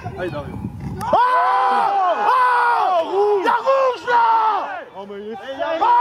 Ah, il arrive. Oh, oh, rouge. Il y a rouge là. Oh, mais il est Oh,